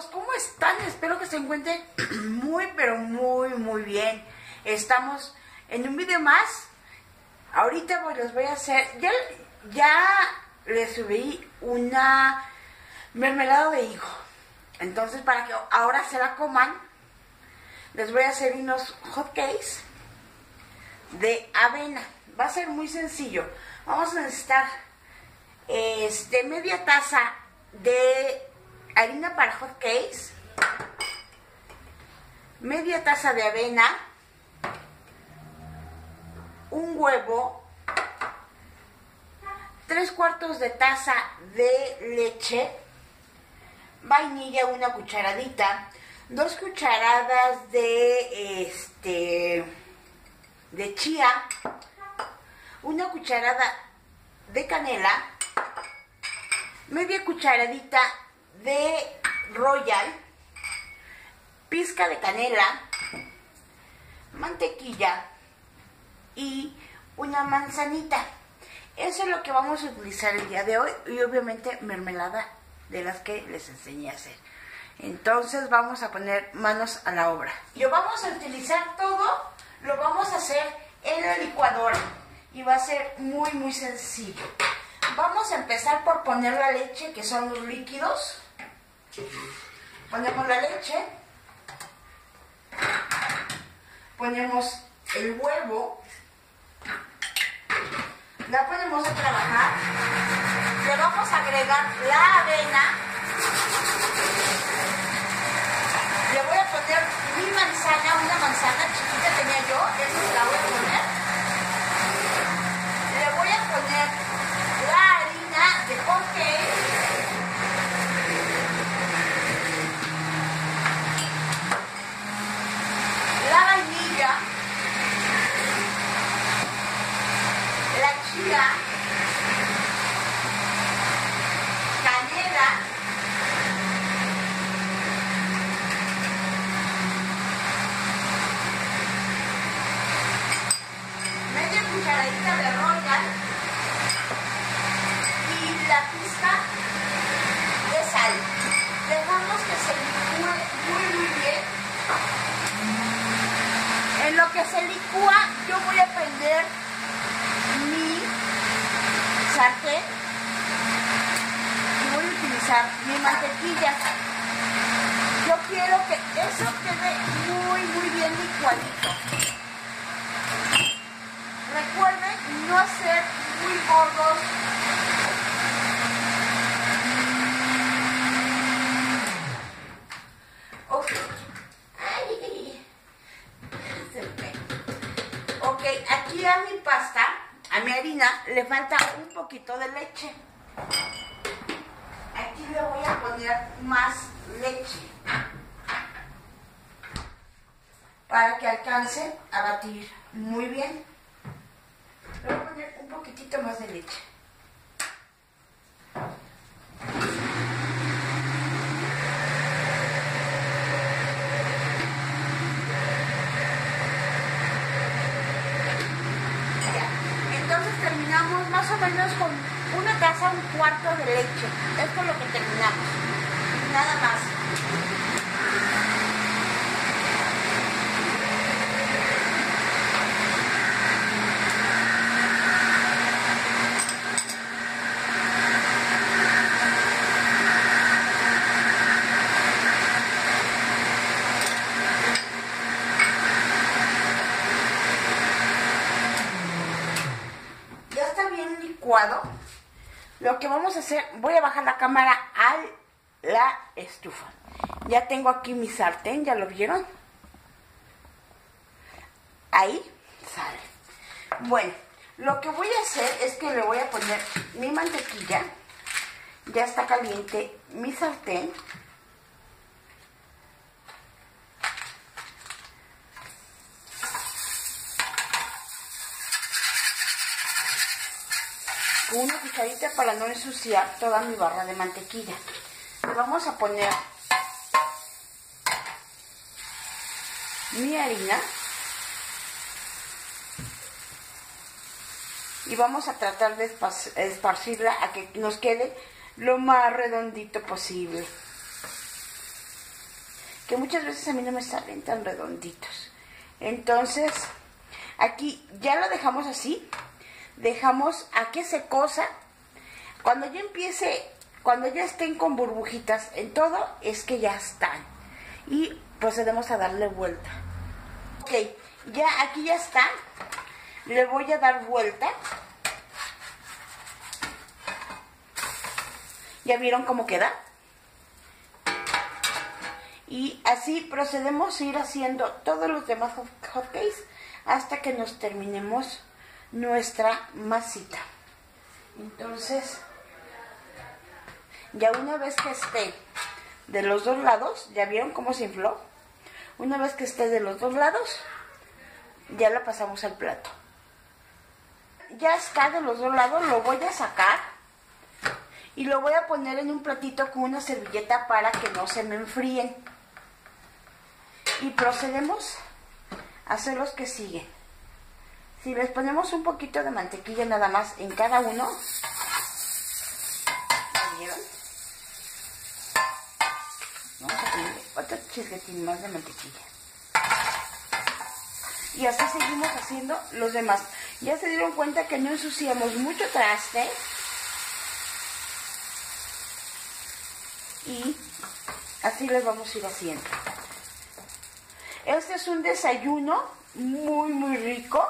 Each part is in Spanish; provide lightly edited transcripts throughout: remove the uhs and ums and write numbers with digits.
amigos, ¿cómo están? Espero que se encuentren muy, pero muy bien. Estamos en un video más. Ahorita les voy a hacer, ya les subí una mermelada de higo. Entonces, para que ahora se la coman, les voy a hacer unos hot cakes de avena. Va a ser muy sencillo. Vamos a necesitar media taza de harina para hot cakes, media taza de avena, un huevo, 3/4 de taza de leche, vainilla, una cucharadita, 2 cucharadas de chía, una cucharada de canela, media cucharadita de royal, pizca de canela, mantequilla y una manzanita. Eso es lo que vamos a utilizar el día de hoy, y obviamente mermelada de las que les enseñé a hacer. Entonces vamos a poner manos a la obra. Vamos a utilizar todo, lo vamos a hacer en la licuadora y va a ser muy sencillo. Vamos a empezar por poner la leche, que son los líquidos. Ponemos la leche, ponemos el huevo, la ponemos a trabajar, le vamos a agregar la avena, le voy a poner mi manzana, una manzana chiquita tenía yo, esa la voy a poner, le voy a poner la harina de hot cake, la vainilla, la chía, canela, media cucharadita de royal y la pizca de sal. Dejamos que se licúe muy bien. En lo que se licúa, yo voy a prender mi sartén y voy a utilizar mi mantequilla. Yo quiero que eso quede muy bien licuadito. Recuerden no hacer muy gordos Ok, aquí a mi pasta, a mi harina, le falta un poquito de leche. Aquí le voy a poner más leche para que alcance a batir muy bien. Le voy a poner un poquitito más de leche. Terminamos más o menos con una taza, 1/4 de leche. Esto es lo que terminamos. Nada más. Lo que vamos a hacer, voy a bajar la cámara a la estufa. Ya tengo aquí mi sartén, ¿ya lo vieron? Ahí sale. Bueno, lo que voy a hacer es que le voy a poner mi mantequilla. Ya está caliente mi sartén. Con una cucharita para no ensuciar toda mi barra de mantequilla. Le vamos a poner mi harina y vamos a tratar de esparcirla a que nos quede lo más redondito posible. que muchas veces a mí no me salen tan redonditos. Entonces, aquí ya lo dejamos así, dejamos a que se cosa. Cuando ya empiece, cuando ya estén con burbujitas en todo, es que ya están. Y procedemos a darle vuelta. Ok, ya aquí ya está. Le voy a dar vuelta. ¿Ya vieron cómo queda? Y así procedemos a ir haciendo todos los demás hotcakes hasta que nos terminemos nuestra masita. Entonces, ya una vez que esté de los dos lados, ¿ya vieron cómo se infló? Una vez que esté de los dos lados, ya la pasamos al plato. Ya está de los dos lados, lo voy a sacar y lo voy a poner en un platito con una servilleta para que no se me enfríen. Y procedemos a hacer los que siguen. Si les ponemos un poquito de mantequilla nada más en cada uno, ¿ya vieron? Vamos a poner otro chisguetín más de mantequilla. Y así seguimos haciendo los demás. Ya se dieron cuenta que no ensuciamos mucho traste. Y así les vamos a ir haciendo. Este es un desayuno muy rico.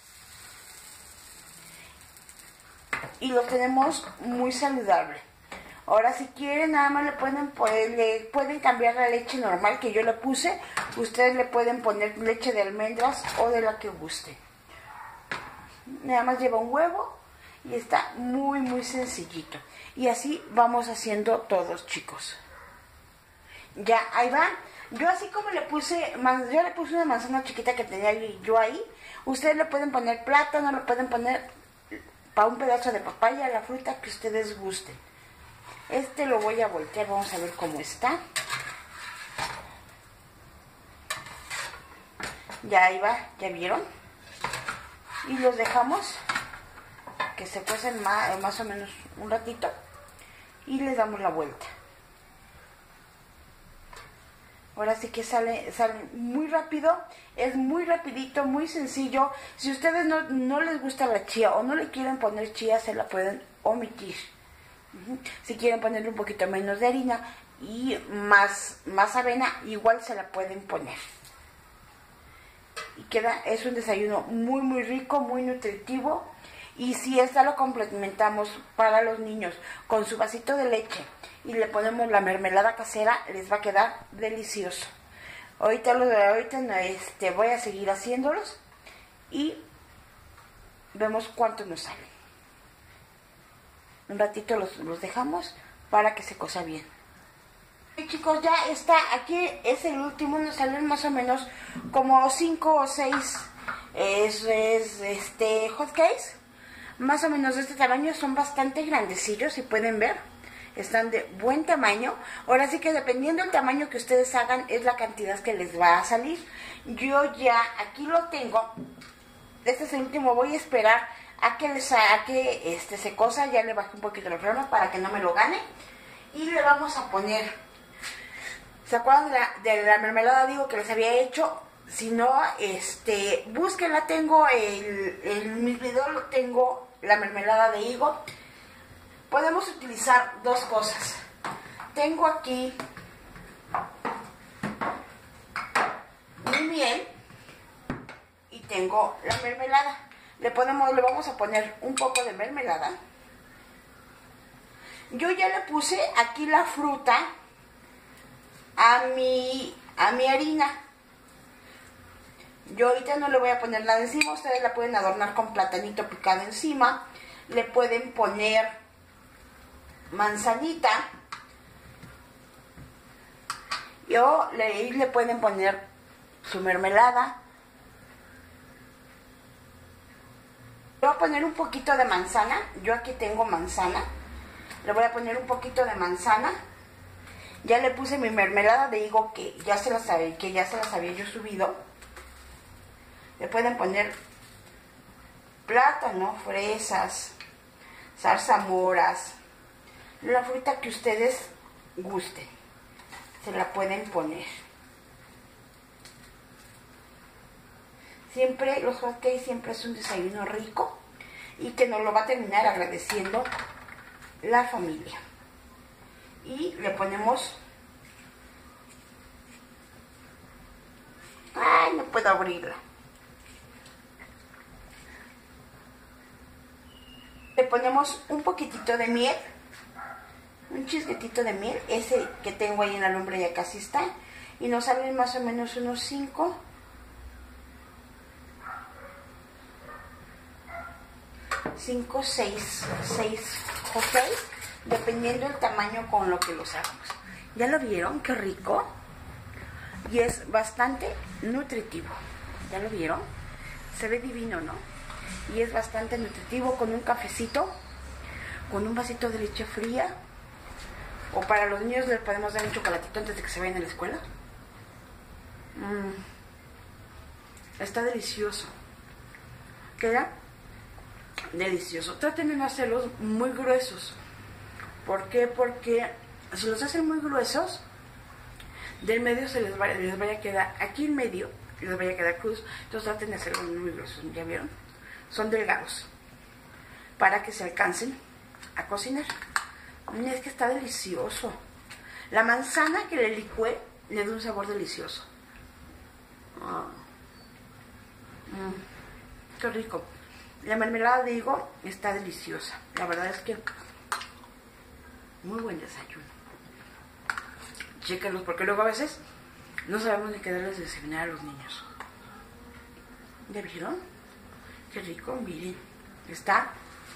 Y lo tenemos muy saludable. Ahora si quieren nada más le pueden cambiar la leche normal que yo le puse. Ustedes le pueden poner leche de almendras o de la que gusten. Nada más lleva un huevo y está muy sencillito. Y así vamos haciendo todos, chicos. Ya, ahí va. Yo así como yo le puse una manzana chiquita que tenía yo ahí. Ustedes le pueden poner plátano, le pueden poner para un pedazo de papaya, la fruta que ustedes gusten. Este lo voy a voltear, vamos a ver cómo está. Ya ahí va, ¿ya vieron? Y los dejamos que se cuecen más o menos un ratito y les damos la vuelta. Ahora sí que sale muy rápido, es muy rapidito, muy sencillo. Si ustedes no les gusta la chía o no le quieren poner chía, se la pueden omitir. Si quieren ponerle un poquito menos de harina y más avena, igual se la pueden poner. Y es un desayuno muy rico, muy nutritivo. Y si esta lo complementamos para los niños con su vasito de leche y le ponemos la mermelada casera, les va a quedar delicioso. Ahorita voy a seguir haciéndolos y vemos cuánto nos sale. Un ratito los dejamos para que se cosa bien. Y chicos, ya está, aquí es el último, nos salen más o menos como 5 o 6 hotcakes. Más o menos de este tamaño, son bastante grandecillos, si pueden ver. Están de buen tamaño. Ahora sí que dependiendo del tamaño que ustedes hagan, es la cantidad que les va a salir. Yo ya aquí lo tengo. Este es el último, voy a esperar a que se cosa. Ya le bajé un poquito la flama para que no me lo gane. Y le vamos a poner, ¿se acuerdan de la mermelada? Digo que les había hecho. Si no, búsquenla, tengo en mi video lo tengo, la mermelada de higo. Podemos utilizar dos cosas. Tengo aquí mi miel y tengo la mermelada. Le vamos a poner un poco de mermelada. Yo ya le puse aquí la fruta a mi harina. Yo ahorita no le voy a poner nada encima. Ustedes la pueden adornar con platanito picado encima. Le pueden poner manzanita. Y le pueden poner su mermelada. Le voy a poner un poquito de manzana. Yo aquí tengo manzana. Le voy a poner un poquito de manzana. Ya le puse mi mermelada de higo que ya se las había yo subido. Le pueden poner plátano, fresas, zarzamoras, la fruta que ustedes gusten. Se la pueden poner. Siempre, los hotcakes siempre es un desayuno rico y que nos lo va a terminar agradeciendo la familia. Y le ponemos... Ay, no puedo abrirla. Le ponemos un poquitito de miel, un chisguetito de miel, ese que tengo ahí en la lumbre ya casi está, y nos salen más o menos unos 5, 6 hotcakes, dependiendo del tamaño con lo que los hagamos. ¿Ya lo vieron? ¡Qué rico! Y es bastante nutritivo. ¿Ya lo vieron? Se ve divino, ¿no? Y es bastante nutritivo, con un cafecito, con un vasito de leche fría, o para los niños les podemos dar un chocolatito antes de que se vayan a la escuela. Está delicioso. Queda delicioso. Traten de no hacerlos muy gruesos. ¿Por qué? Porque si los hacen muy gruesos, del medio les vaya a quedar, aquí en medio les vaya a quedar cruz. Entonces traten de hacerlos muy gruesos. ¿Ya vieron? Son delgados, para que se alcancen a cocinar. Es que está delicioso. La manzana que le licué le da un sabor delicioso. Qué rico. La mermelada de higo está deliciosa. La verdad es que muy buen desayuno. Chéquenlos, porque luego a veces no sabemos ni qué darles de desayunar a los niños. ¿Ya vieron? Qué rico, miren. Está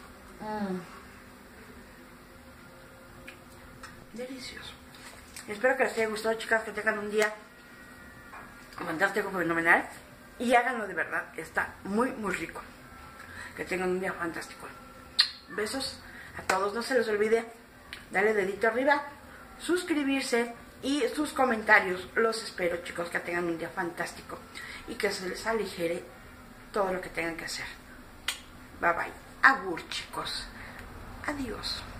delicioso. Espero que les haya gustado, chicas, que tengan un día fantástico, fenomenal. Y háganlo de verdad, está muy, muy rico. Que tengan un día fantástico. Besos a todos. No se les olvide darle dedito arriba, suscribirse y sus comentarios. Los espero, chicos, que tengan un día fantástico y que se les aligere todo lo que tengan que hacer. Bye bye. Agur, chicos. Adiós.